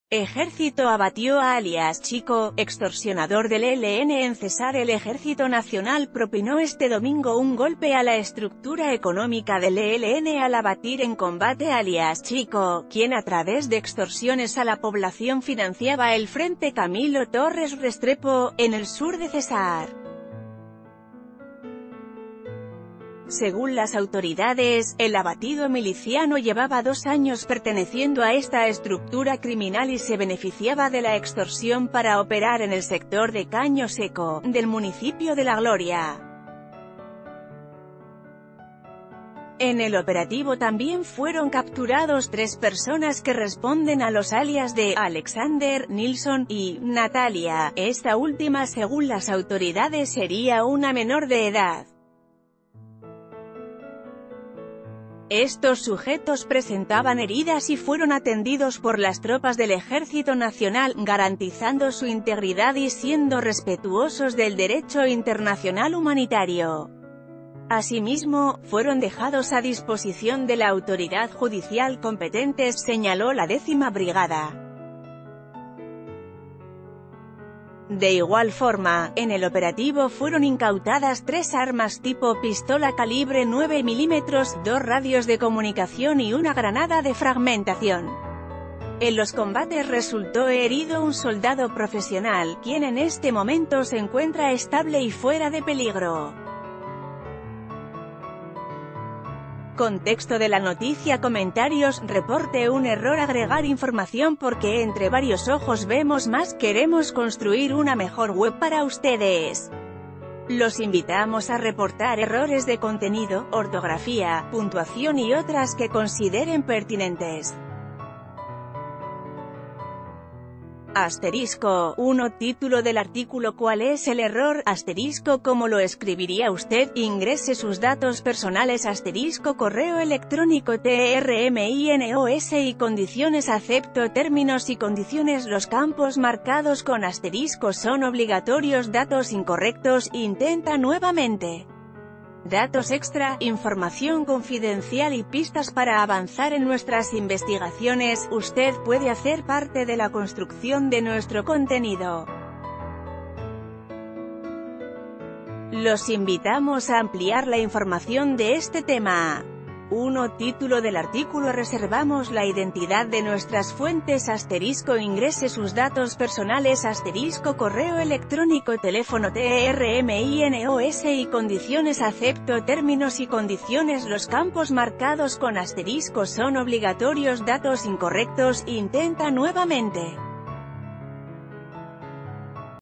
Ejército abatió a alias Chico, extorsionador del ELN en Cesar. El Ejército Nacional propinó este domingo un golpe a la estructura económica del ELN al abatir en combate a alias Chico, quien a través de extorsiones a la población financiaba el Frente Camilo Torres Restrepo, en el sur de Cesar. Según las autoridades, el abatido miliciano llevaba 2 años perteneciendo a esta estructura criminal y se beneficiaba de la extorsión para operar en el sector de Caño Seco, del municipio de La Gloria. En el operativo también fueron capturados 3 personas que responden a los alias de Alexander, Nilsson y Natalia. Esta última, según las autoridades, sería una menor de edad. Estos sujetos presentaban heridas y fueron atendidos por las tropas del Ejército Nacional, garantizando su integridad y siendo respetuosos del derecho internacional humanitario. Asimismo, fueron dejados a disposición de la autoridad judicial competente, señaló la 10ª Brigada. De igual forma, en el operativo fueron incautadas 3 armas tipo pistola calibre 9 mm, 2 radios de comunicación y una granada de fragmentación. En los combates resultó herido un soldado profesional, quien en este momento se encuentra estable y fuera de peligro. Contexto de la noticia. Comentarios. Reporte. Un error. Agregar información porque entre varios ojos vemos más. Queremos construir una mejor web para ustedes. Los invitamos a reportar errores de contenido, ortografía, puntuación y otras que consideren pertinentes. Asterisco 1. Título del artículo. ¿Cuál es el error? Asterisco. ¿Cómo lo escribiría usted? Ingrese sus datos personales. Asterisco. Correo electrónico TRMINOS y condiciones. Acepto términos y condiciones. Los campos marcados con asterisco son obligatorios. Datos incorrectos. Intenta nuevamente. Datos extra, información confidencial y pistas para avanzar en nuestras investigaciones. Usted puede hacer parte de la construcción de nuestro contenido. Los invitamos a ampliar la información de este tema. 1. Título del artículo. Reservamos la identidad de nuestras fuentes. Asterisco. Ingrese sus datos personales. Asterisco. Correo electrónico. Teléfono TRMINOS y condiciones. Acepto términos y condiciones. Los campos marcados con asterisco son obligatorios. Datos incorrectos. Intenta nuevamente.